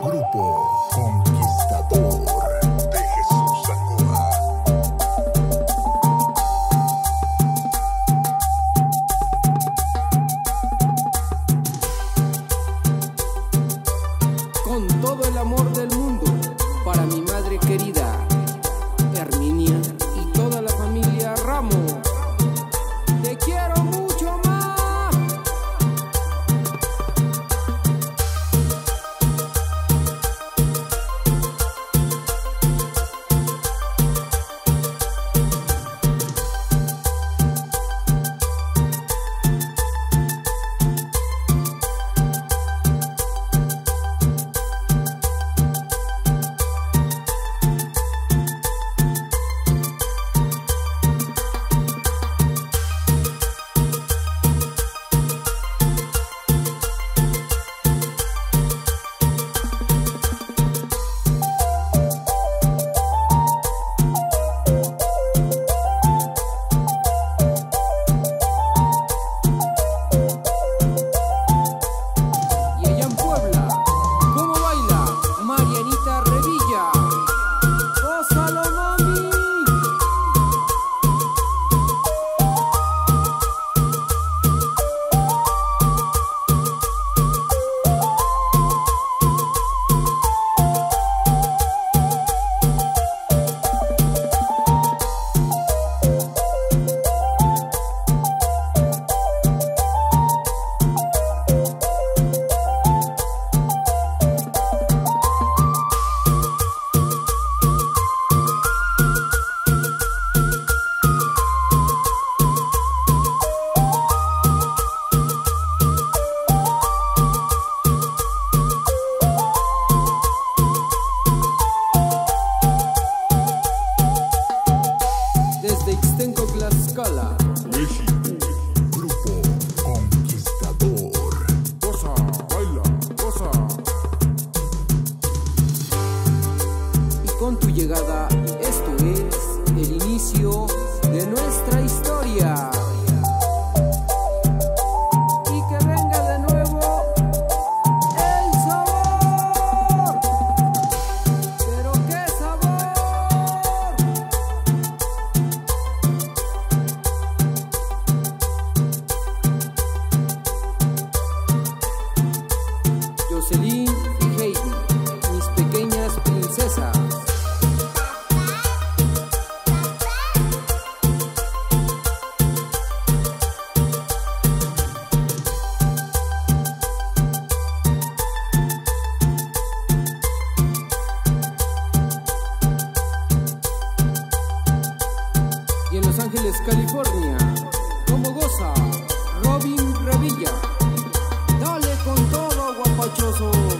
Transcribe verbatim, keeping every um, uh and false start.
Grupo Conquistador de Jesús Angoa. Con todo el amor del mundo, para mi madre querida, Herminia, y toda la familia Ramos. Te quiero mucho más. Desde Ixtenco, Tlaxcala, México, Grupo Conquistador. goza, baila, goza. Y con tu llegada, esto es el inicio de nuestra historia. Y que venga de nuevo el sabor. Pero qué sabor. Jocelyn y Heidi, mis pequeñas princesas. Y en Los Ángeles, California, como goza Robin Revilla. Dale con todo, guapachoso.